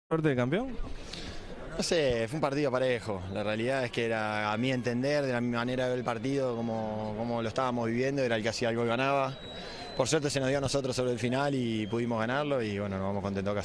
Suerte de campeón. No sé, fue un partido parejo. La realidad es que era, a mi entender, de la misma manera de ver el partido, como lo estábamos viviendo, era el que hacía el gol ganaba. Por suerte se nos dio a nosotros sobre el final y pudimos ganarlo y bueno, nos vamos contentos a casa.